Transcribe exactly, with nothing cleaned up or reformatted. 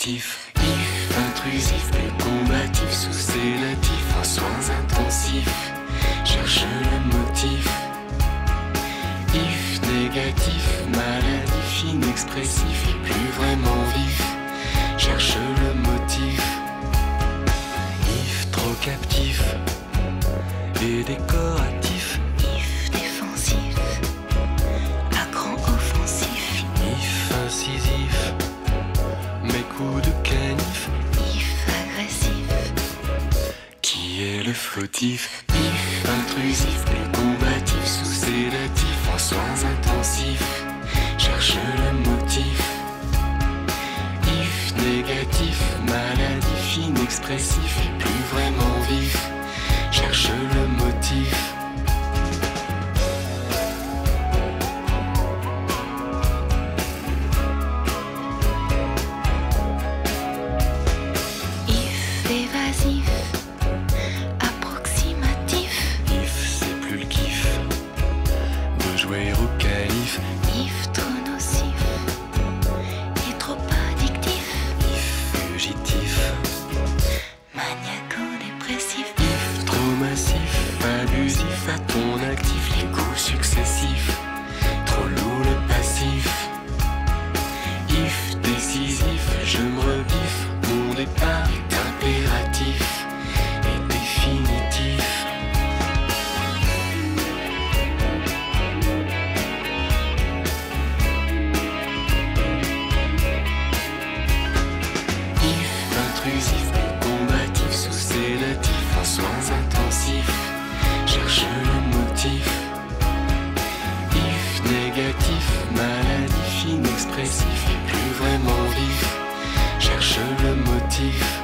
fautif. If intrusif, plus combatif, sous sédatif, en soins intensifs, cherche le motif. If négatif, maladif, inexpressif, et plus vraiment vif, cherche le motif. If trop captif et décoratif. If défensif, à grand offensif. If incisif, mes coups de canif. If agressif, Qui est le fautif? If intrusif, plus combatif, sous sédatif, en soins intensifs, cherche le motif. If négatif, maladif, inexpressif, et plus vraiment vif, cherche le motif. if évasif, approximatif. If c'est plus le kiff de jouer au canif. If trop nocif et trop addictif. If fugitif, Maniaco-dépressif. if trop massif, abusif à ton actif, les coups successifs, trop lourd le passif. If décisif, je me rebiffe, mon départ est impératif et définitif. If intrusif, plus combatif, sous sédatif, en soins intensifs, cherche le motif. If négatif, maladif, inexpressif, et plus vraiment vif, cherche le motif.